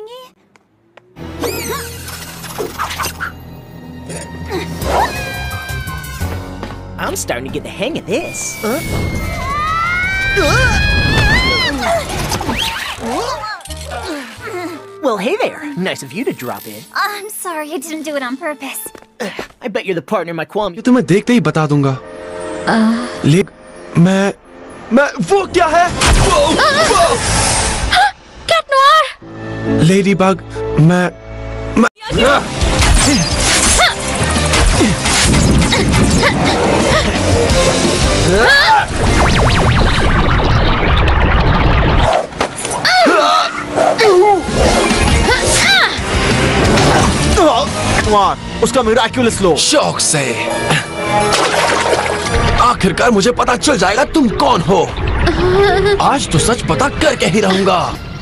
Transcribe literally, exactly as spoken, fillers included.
जाएंगी? I'm starting to get the hang of this. Huh? Well, hey there. Nice of you to drop in. I'm sorry, I didn't do it on purpose. I bet you're the partner my qualm. ये तो मैं देखते ही बता दूंगा। ले मैं मैं वो क्या है? Catnoir! लेडीबग मैं मैं उसका मिराक्युलस लो। शौक से आखिरकार मुझे पता चल जाएगा तुम कौन हो। आज तो सच पता करके ही रहूंगा।